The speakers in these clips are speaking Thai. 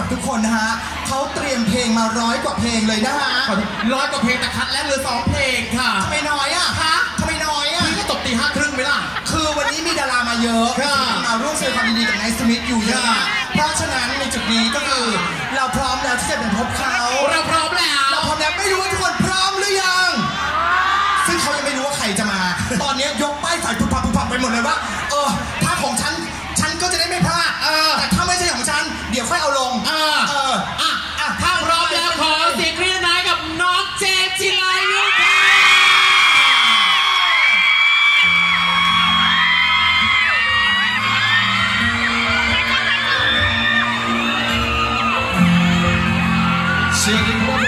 ทุกคนนะฮะเขาเตรียมเพลงมา100 กว่าเพลงเลยนะฮะ 100 กว่าเพลงแต่คัดแล้วเหลือ2 เพลงค่ะทำไมน้อยอ่ะฮะทำไมน้อยอ่ะพี่ก็ตบตี 5:30ไหมล่ะคือวันนี้มีดารามาเยอะมาร่วมแสดงความยินดีกับไนท์สมิธอยู่เยอะเพราะฉะนั้นในจุดนี้ก็คือเราพร้อมแล้วที่จะไปพบเขาเราพร้อมแล้วไม่รู้ว่าทุกคนพร้อมหรือยังซึ่งเขายังไม่รู้ว่าใครจะมาตอนนี้ยกป้ายไฟปุ๊บปับไปหมดเลยว่าถ้าของฉันก็จะได้ไม่พลาดแต่ถ้าไม่ใช่ของฉันเดี๋ยวค่อยเอาลงถ้าพร้อมแล้วขอเสียงกรี๊ดน้อยกับน้องเจมส์จิรายุค่ะเสียงดีมาก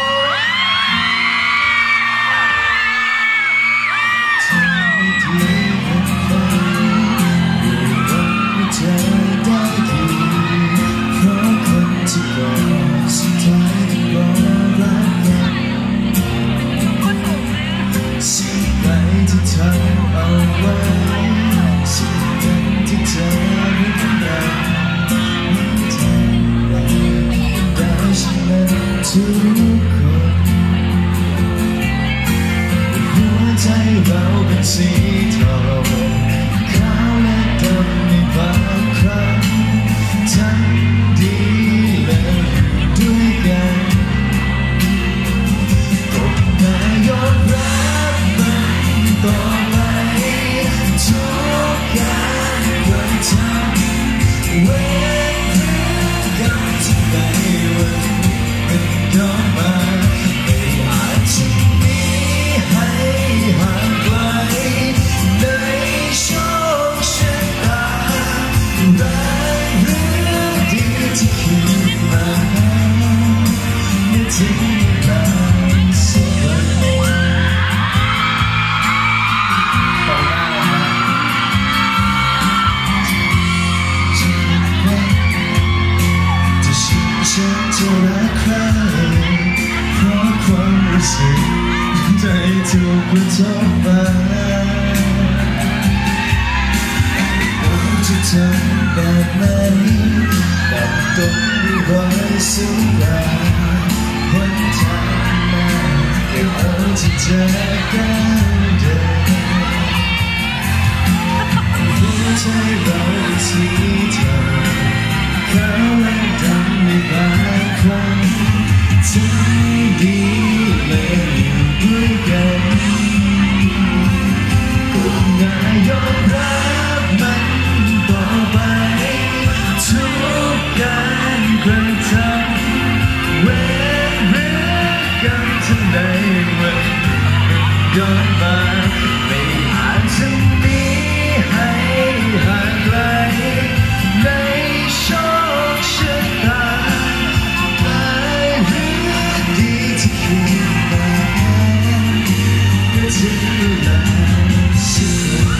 ทุกคนหัวใจเราเป็นสีทองขาวและดำในบางครั้งทั้งดีและด้วยกันก็มายอมรับมันต่อไปทุกการกระทำเว้นกันที่ไหนวันย้อนมาไม่อาจจะหนีให้ห่างไกลในโชคชะตาร้ายหรือดีที่คิดมาเมื่อถึงเวลาสักวันฉันจะรักใครเพราะความรู้สึกใจถูกกระทบมาผมจะทำแบบไหนแบบต้องมีรอยสุราหนทางมาเก็บเอาที่เจอกันเดิมหัวใจเราเป็นสีทองขาวและดำในบางครั้งทั้งดีและอยู่ด้วยกันก็น่ายอมรับมันต่อไปทุกการกระทำเว้นเรื่องกันทั้งในวันย้อนมาไม่อาจจะหนีให้ห่างไกลในโชคชะตาร้ายหรือดีที่คิดมาเมื่อถึงเวลาสักวัน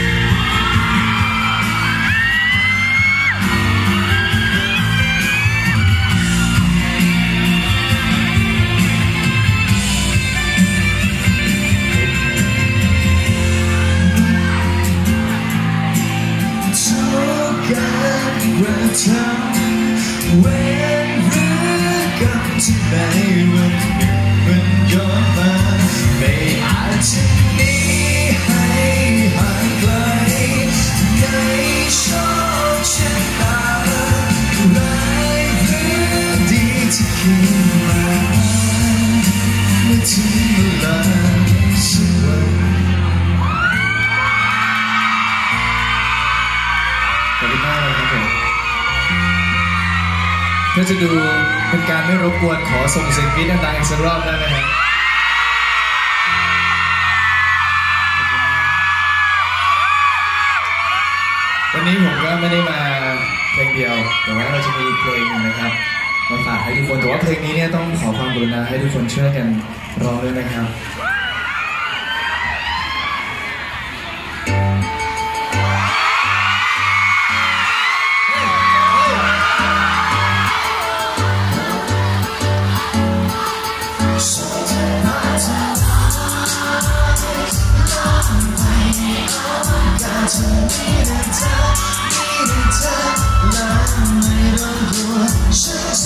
กระทำเว้นหรือกรรมที่ในวันหนึ่งมันย้อนมาไม่อาจจะหนีให้ห่างไกลในโชคชะตาร้ายหรือดีที่คิดมาเมื่อถึงเวลาสักวันขอบคุณมากเลยครับผมถ้าจะดูเป็นการไม่รบกวนขอส่งเสียงกรี๊ดดังๆอีกสักรอบได้ไหมครับวันนี้ผมก็ไม่ได้มาเพลงเดียวแต่ว่าเราจะมีเพลงนึงนะครับมาฝากให้ทุกคนแต่ว่าเพลงนี้เนี่ยต้องขอความกรุณาให้ทุกคนช่วยกันร้องด้วยนะครับฉัน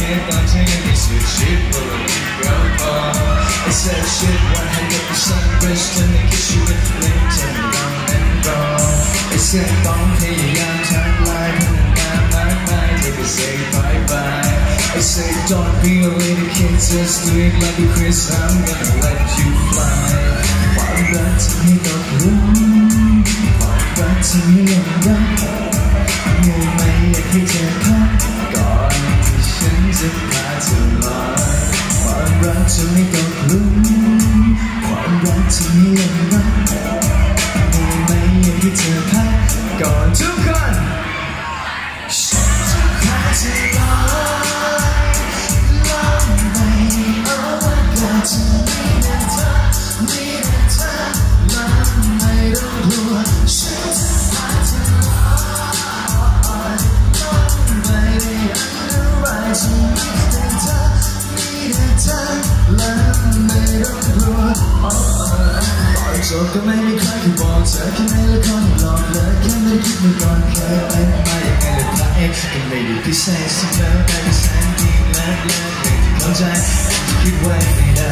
ทตอนเธอยังไม่สุดชิดว่าเรามีก็พอ I said shit one hand up the sun bridge to make it shoot it link to me long and gone I said ต้องพยายามทักไลน์พนักงานมากมายเธอก็ say bye bye I say don't be a lady kid just do it like a Chris I'm gonna let you fly ความรักที่ไม่ตกหลุมความรักที่ไม่หลงรักยังไม่อยากให้เธอพักก่อนที่ฉันจะพาเธอลอยความรักที่ไม่ตกหลุมความรักที่ไม่หลงรักยังไม่อยากให้เธอพักก่อนทุกคนฉันจะพาเธอลอยลองไปเอาอากาศจะมีแต่เธอมีแต่เธอลองไม่ต้องกลัวฉันจะพาเธอลอยลองไปในอันตรายจะมีแต่เธอมีแต่เธอลองไม่ต้องกลัวก่อนจบก็ไม่มีใครที่บอกเธอแค่ในละครหลอกเลยแค่ไม่ได้คิดมาก่อนเคยเป็นมาอย่างไงเลยพระเอกก็ไม่ได้พิเศษสักเท่าไหร่ก็แสนดีเลิศเลยที่เข้าใจที่คิดไว้ไม่ได้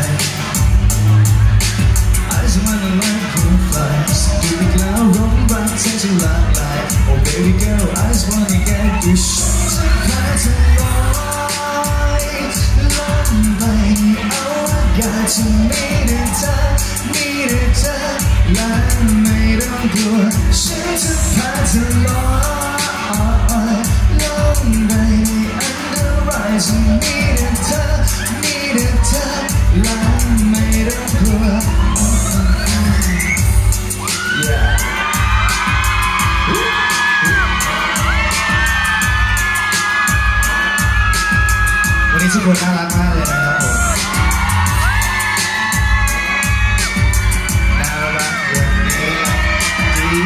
I just wanna learn cool flies ดูอีกแล้วร้องรักเธอจะหลากหลาย Oh baby girl I just wanna get you ฉันจะพาเธอลอยลองไปเอาอากาศจะมีแต่เธอมีแต่เธอและไม่ต้องกลัวฉันจะพาเธอลอยลองไปในอันตรายจะมีแต่เธอมีแต่เธอและไม่ต้องกลัววันนี้ทุกคนน่ารักมากเลยนะครับผมน่ารักวันนี้ดี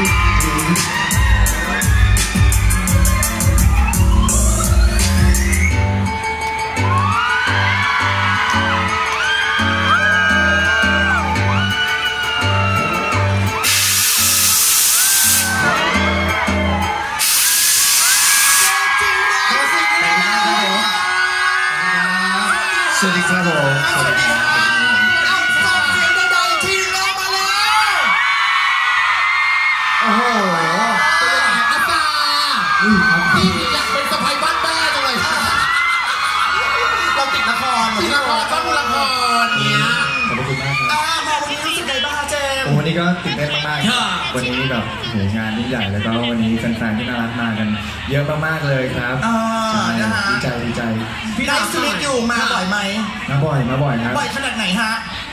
สวัสดีครับผมสวัสดีครับเอาส่งเสียงดังๆทีนึงแล้วมาเลยโอ้โหเป็นยังไงอาจารย์พี่อยากเป็นสะใภ้บ้านแม่จังเลยเราติดละครติดละครต้องดูละครเนี้ยขอบคุณมากครับมาวันนี้รู้สึกไงบ้างคะเจมส์วันนี้ก็ตื่นเต้นมากๆวันนี้แบบโหงานยิ่งใหญ่แล้วก็วันนี้แฟนๆที่น่ารักมากันเยอะมากๆเลยครับนะฮะดีใจพี่ไนท์สมิธอยู่มาบ่อยไหมมาบ่อยครับบ่อยขนาดไหนฮะ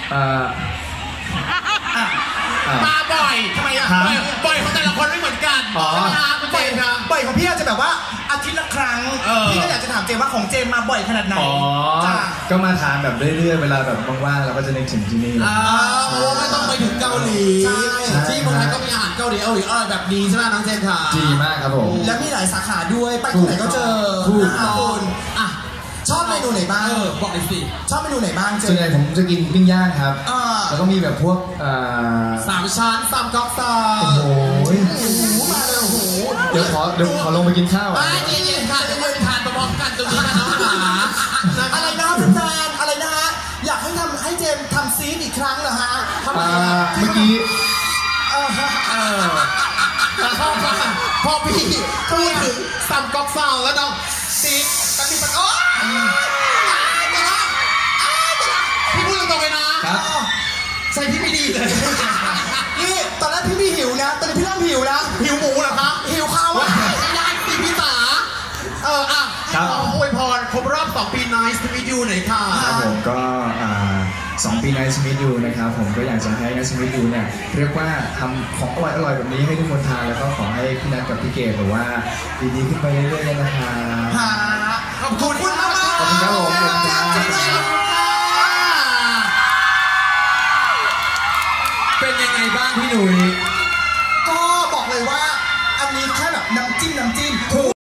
มาบ่อยทำไมอ่ะบ่อยของแต่ละคนไม่เหมือนกันใช่ไหมฮะคุณเจมส์ครับบ่อยของพี่อาจจะแบบว่าอาทิตย์ละครั้งพี่ก็อยากจะถามเจมส์ว่าของเจมส์มาบ่อยขนาดไหนก็มาทานแบบเรื่อยๆเวลาแบบว่างๆเราก็จะนึกถึงที่นี่ไม่ต้องไปถึงเกาหลีที่เมืองไทยก็มีอาหารเกาหลีอร่อยแบบนี้ใช่ไหมน้องเจมส์ค่ะดีมากครับผมแล้วมีหลายสาขาด้วยไปที่ไหนก็เจอคุณชอบเมนูไหนบ้างบอกหน่อยสิชอบเมนูไหนบ้างเจมส์ส่วนใหญ่ผมจะกินปิ้งย่างครับแล้วก็มีแบบพวก 3 ชั้น3ก๊อกซอโอ้โหมาเลยโอ้โหเดี๋ยวขอลงไปกินข้าวไม่เย็นๆค่ะเดี๋ยวทานพร้อมกันตรงนี้นะน้องหาอะไรนะแฟนอะไรนะฮะอยากให้เจมส์ทำซีนอีกครั้งเหรอฮะเมื่อกี้พอพี่พูดถึง3ก๊อกซอแล้วน้องซีนตอนนี้มันพี่พูดตรงๆเลยนะใส่พี่ไม่ดีเลยนี่ตอนแรกพี่ไม่หิวนะตอนนี้พี่เริ่มหิวแล้วหิวหมูเหรอคะหิวข้าวไม่ได้สิพี่จ๋าให้ขออวยพรครบรอบ2 ปี Nice to meet you หน่อยค่ะครับผมก็2 ปี Nice to meet you นะครับผมก็อยากจะให้ Nice to meet you เนี่ยเรียกว่าทำของอร่อยๆแบบนี้ให้ทุกคนทานแล้วก็ขอให้พี่นัทกับพี่เกดแบบว่าดีๆขึ้นไปเรื่อยๆนะคะขอบคุณมากขอบคุณครับผมเป็นยังไงบ้างพี่หนุ่ย